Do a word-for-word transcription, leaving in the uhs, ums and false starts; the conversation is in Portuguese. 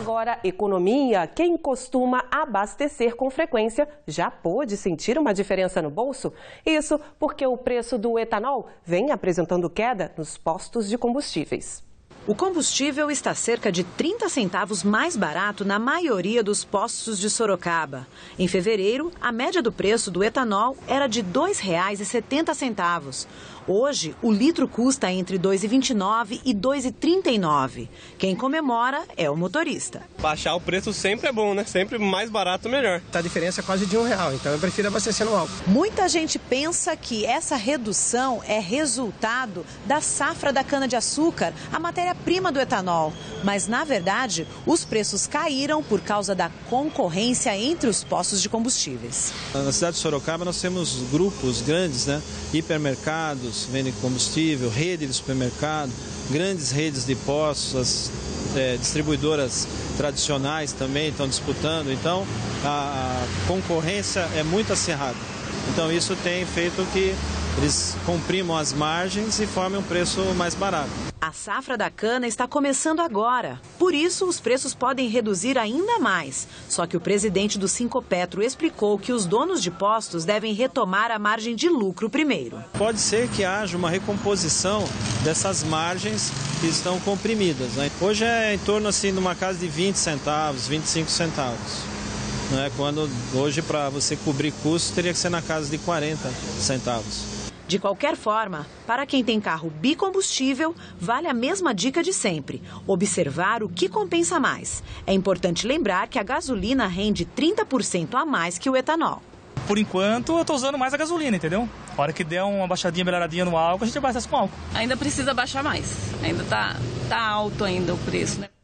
Agora, economia, quem costuma abastecer com frequência já pôde sentir uma diferença no bolso? Isso porque o preço do etanol vem apresentando queda nos postos de combustíveis. O combustível está cerca de trinta centavos mais barato na maioria dos postos de Sorocaba. Em fevereiro, a média do preço do etanol era de dois reais e setenta centavos. Hoje, o litro custa entre dois reais e vinte e nove centavos e dois reais e trinta e nove centavos. Quem comemora é o motorista. Baixar o preço sempre é bom, né? Sempre mais barato, melhor. A diferença é quase de um real, então eu prefiro abastecer no álcool. Muita gente pensa que essa redução é resultado da safra da cana-de-açúcar, a matéria-prima do etanol. Mas, na verdade, os preços caíram por causa da concorrência entre os postos de combustíveis. Na cidade de Sorocaba nós temos grupos grandes, né? Hipermercados, vendem combustível, rede de supermercado, grandes redes de postos, as é, distribuidoras tradicionais também estão disputando, então a concorrência é muito acirrada. Então isso tem feito que eles comprimam as margens e formem um preço mais barato. A safra da cana está começando agora. Por isso, os preços podem reduzir ainda mais. Só que o presidente do Sincoppetro explicou que os donos de postos devem retomar a margem de lucro primeiro. Pode ser que haja uma recomposição dessas margens que estão comprimidas, né? Hoje é em torno assim de uma casa de vinte centavos, vinte e cinco centavos. Não é? Quando hoje para você cobrir custos teria que ser na casa de quarenta centavos. De qualquer forma, para quem tem carro bicombustível, vale a mesma dica de sempre: observar o que compensa mais. É importante lembrar que a gasolina rende trinta por cento a mais que o etanol. Por enquanto, eu estou usando mais a gasolina, entendeu? A hora que der uma baixadinha, melhoradinha no álcool, a gente abastece com álcool. Ainda precisa baixar mais. Ainda tá, tá alto ainda o preço, né?